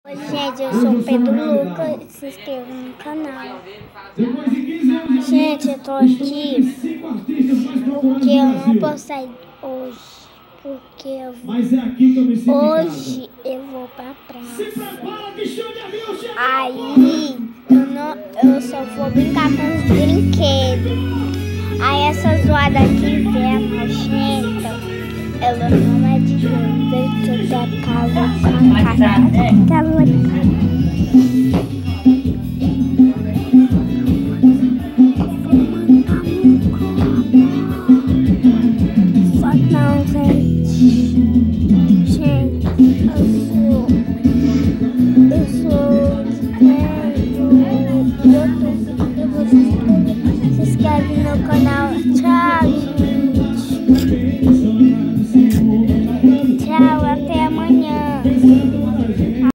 Oi, gente, eu sou o Pedro Lucas, se inscreva no canal. Gente, eu tô aqui porque eu não posso sair hoje, porque hoje eu vou pra praça. Aí eu só vou brincar com os brinquedos. Aí essa zoada aqui, velha nojenta, ela não é de Deus, eu tô da casa com a casa.